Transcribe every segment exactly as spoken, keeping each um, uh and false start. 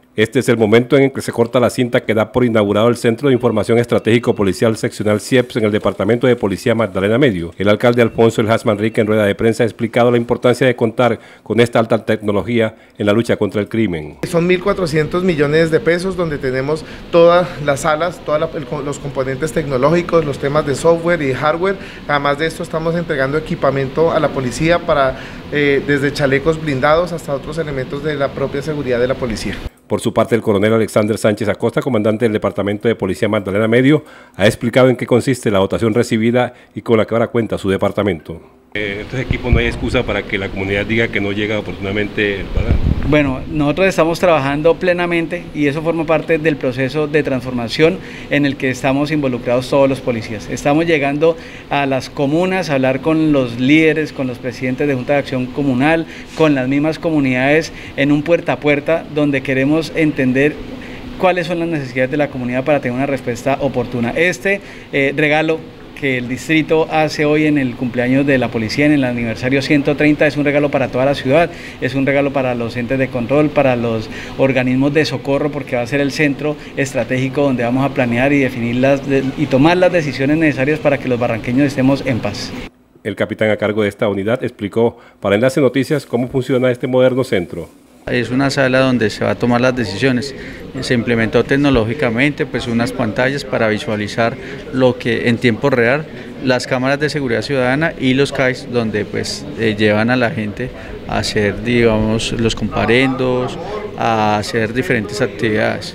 Este es el momento en el que se corta la cinta que da por inaugurado el Centro de Información Estratégico Policial Seccional C I E P S en el Departamento de Policía Magdalena Medio. El alcalde Alfonso El Has Manrique en rueda de prensa ha explicado la importancia de contar con esta alta tecnología en la lucha contra el crimen. Son mil cuatrocientos millones de pesos donde tenemos todas las salas, todos los componentes tecnológicos, los temas de software y hardware. Además de esto estamos entregando equipamiento a la policía para eh, desde chalecos blindados hasta otros elementos de la propia seguridad de la policía. Por su parte, el coronel Alexander Sánchez Acosta, comandante del Departamento de Policía Magdalena Medio, ha explicado en qué consiste la dotación recibida y con la que ahora cuenta su departamento. Eh, estos equipos no hay excusa para que la comunidad diga que no llega oportunamente el balance. Bueno, nosotros estamos trabajando plenamente y eso forma parte del proceso de transformación en el que estamos involucrados todos los policías. Estamos llegando a las comunas a hablar con los líderes, con los presidentes de Junta de Acción Comunal, con las mismas comunidades en un puerta a puerta donde queremos entender cuáles son las necesidades de la comunidad para tener una respuesta oportuna. Este eh, regalo que el distrito hace hoy en el cumpleaños de la policía, en el aniversario ciento treinta, es un regalo para toda la ciudad, es un regalo para los entes de control, para los organismos de socorro, porque va a ser el centro estratégico donde vamos a planear y definir las y tomar las decisiones necesarias para que los barranqueños estemos en paz. El capitán a cargo de esta unidad explicó para Enlace Noticias cómo funciona este moderno centro. Es una sala donde se va a tomar las decisiones. Se implementó tecnológicamente pues unas pantallas para visualizar lo que en tiempo real, las cámaras de seguridad ciudadana y los C A I S donde pues eh, llevan a la gente a hacer, digamos, los comparendos, a hacer diferentes actividades.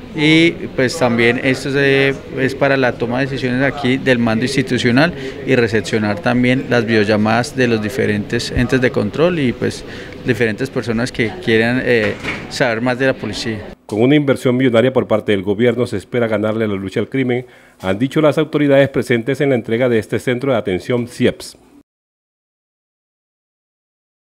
Y pues también esto es, de, es para la toma de decisiones aquí del mando institucional y recepcionar también las videollamadas de los diferentes entes de control y pues diferentes personas que quieran eh, saber más de la policía. Con una inversión millonaria por parte del gobierno se espera ganarle la lucha al crimen, han dicho las autoridades presentes en la entrega de este centro de atención C I E P S.